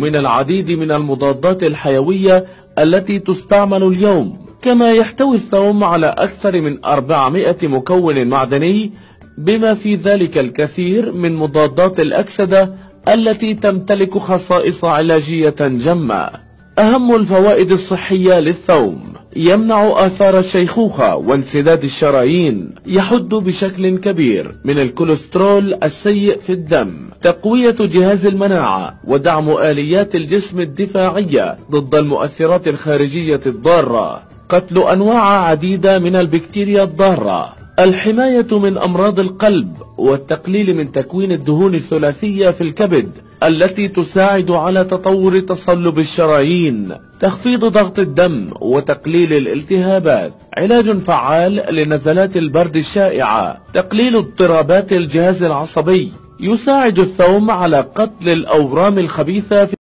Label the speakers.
Speaker 1: من العديد من المضادات الحيوية التي تستعمل اليوم. كما يحتوي الثوم على أكثر من 400 مكون معدني، بما في ذلك الكثير من مضادات الأكسدة التي تمتلك خصائص علاجية جمة. أهم الفوائد الصحية للثوم: يمنع آثار الشيخوخة وانسداد الشرايين، يحد بشكل كبير من الكوليسترول السيء في الدم، تقوية جهاز المناعة ودعم آليات الجسم الدفاعية ضد المؤثرات الخارجية الضارة، قتل أنواع عديدة من البكتيريا الضارة، الحماية من أمراض القلب والتقليل من تكوين الدهون الثلاثية في الكبد التي تساعد على تطور تصلب الشرايين، تخفيض ضغط الدم وتقليل الالتهابات، علاج فعال لنزلات البرد الشائعة، تقليل اضطرابات الجهاز العصبي، يساعد الثوم على قتل الأورام الخبيثة